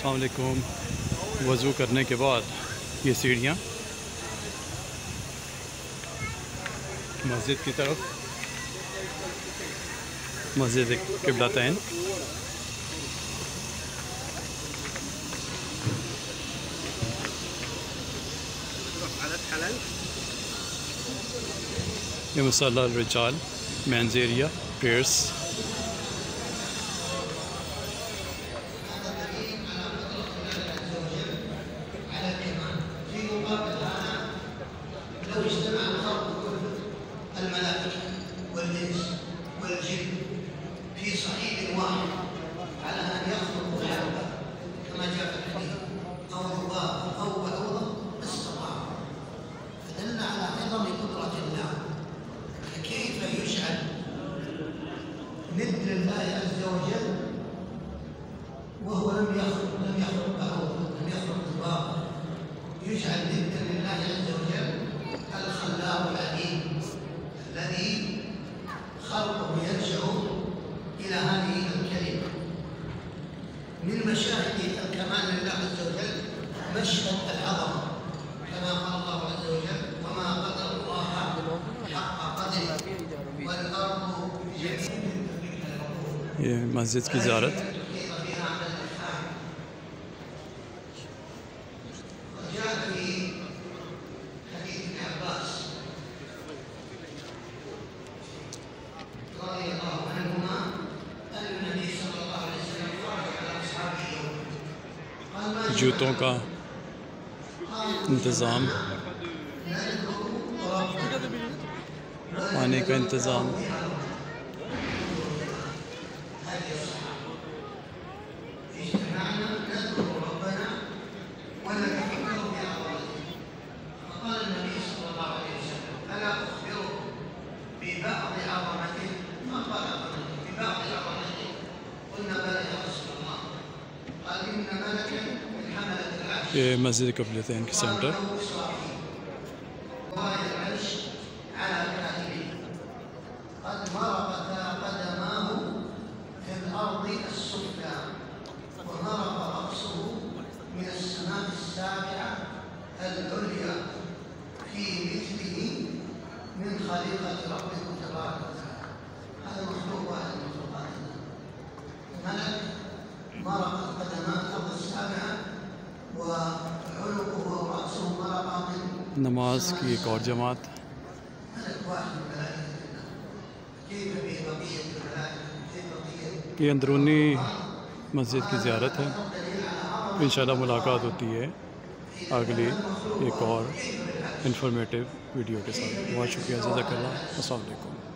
अस्सलाम वालेकुम। वज़ू करने के बाद ये सीढ़ियाँ मस्जिद की तरफ, मस्जिद क़िबलतैन। ये मुसल्ला रिजाल मेंस एरिया प्रेयर्स। ند لله عز وجل وهو لم يخلق الباطل، يجعل ندا لله عز وجل الخلاق العليم الذي خلقه يرجع الى هذه الكلمه. من مشاهد الكمال لله عز وجل مشهد العظمه، كما قال الله عز وجل: وما قدر الله حق قدره والارض جميعا. ये मस्जिद की ज़ियारत। जूतों का इंतज़ाम, पानी का इंतज़ाम। ये मस्जिद क़िबलतैन के सेंटर। नमाज की एक और जमात। ये अंदरूनी मस्जिद की ज़ियारत है। इंशाल्लाह मुलाकात होती है अगली एक और इंफॉर्मेटिव वीडियो के साथ। बहुत शुक्रिया, जज़ाकल्लाह। अस्सलाम वालेकुम।